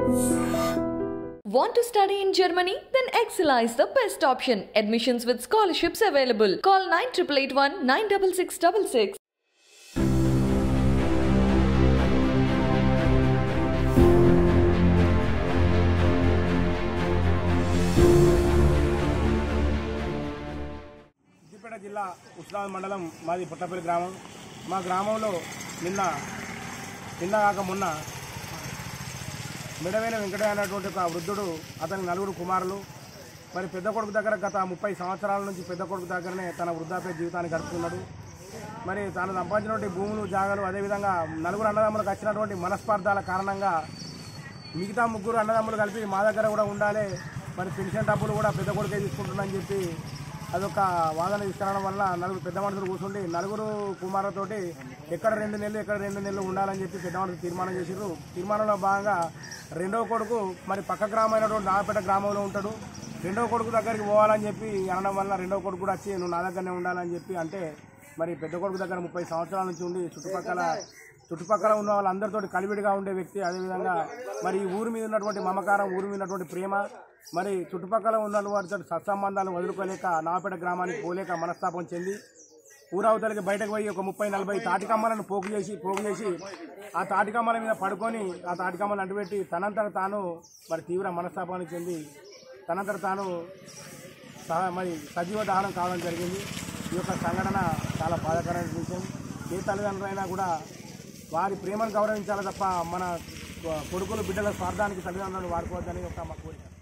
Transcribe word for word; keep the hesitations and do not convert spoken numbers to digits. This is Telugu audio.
Want to study in Germany? Then Excella is the best option. Admissions with scholarships available. Call nine eight eight one nine six six six six. Siddipet జిల్లా ఉస్నాబాద్ మండలం మాది పుట్టపల్లి గ్రామం. మా గ్రామంలో నిన్న నిన్న కాక మొన్న మెడవేల వెంకటయ్య అనేటువంటి ఒక వృద్ధుడు, అతని నలుగురు కుమారులు, మరి పెద్ద కొడుకు దగ్గర గత ముప్పై సంవత్సరాల నుంచి పెద్ద కొడుకు దగ్గరనే తన వృద్ధాప్య జీవితాన్ని గడుపుతున్నాడు. మరి తాను సంపాదించినటువంటి భూములు, జాగాలు, అదేవిధంగా నలుగురు అన్నదమ్ములకు వచ్చినటువంటి మనస్పార్థాల కారణంగా మిగతా ముగ్గురు అన్నదమ్ములు కలిపి మా దగ్గర కూడా ఉండాలి, మరి పెన్షన్ డబ్బులు కూడా పెద్ద కొడుకే తీసుకుంటున్నారని చెప్పి అదొక వాదన తీసుకురావడం వల్ల నలుగురు పెద్ద మనుషులు కూర్చుండి నలుగురు కుమారులతోటి ఎక్కడ రెండు నెలలు ఎక్కడ రెండు నెలలు ఉండాలని చెప్పి పెద్ద మనుషులు తీర్మానం చేశారు. తీర్మానంలో భాగంగా రెండవ కొడుకు మరి పక్క గ్రామం అయినటువంటి నాగపేట గ్రామంలో ఉంటాడు. రెండవ కొడుకు దగ్గరికి పోవాలని చెప్పి అనడం వల్ల రెండవ కొడుకు కూడా వచ్చి నువ్వు నా దగ్గరనే ఉండాలని చెప్పి అంటే, మరి పెద్ద కొడుకు దగ్గర ముప్పై సంవత్సరాల నుంచి ఉండి చుట్టుపక్కల చుట్టుపక్కల ఉన్న వాళ్ళందరితో కలివిడిగా ఉండే వ్యక్తి. అదేవిధంగా మరి ఈ ఊరి మీద ఉన్నటువంటి మమకారం, ఊరి మీద ఉన్నటువంటి ప్రేమ, మరి చుట్టుపక్కల ఉన్న వారితో సత్సంబంధాలు వదులుకోలేక నాగపేట గ్రామానికి పోలేక మనస్తాపం చెంది ఊరవతలకి బయటకు పోయి ఒక ముప్పై నలభై తాటికమ్మలను పోగు చేసి పోగు చేసి ఆ తాటికమ్మల మీద పడుకొని ఆ తాటికమ్మలను అడ్డుపెట్టి తనంతట తాను మరి తీవ్ర మనస్తాపానికి చెంది తనంతట తాను మరి సజీవ దహనం కావడం జరిగింది. ఈ యొక్క సంఘటన చాలా బాధాకరమైన విషయం. ఏ తల్లిదండ్రులైనా కూడా వారి ప్రేమను గౌరవించాలి తప్ప మన కొడుకులు బిడ్డల స్వార్థానికి తల్లిదండ్రులను వాడుకోవద్దని ఒక మా కోరిక.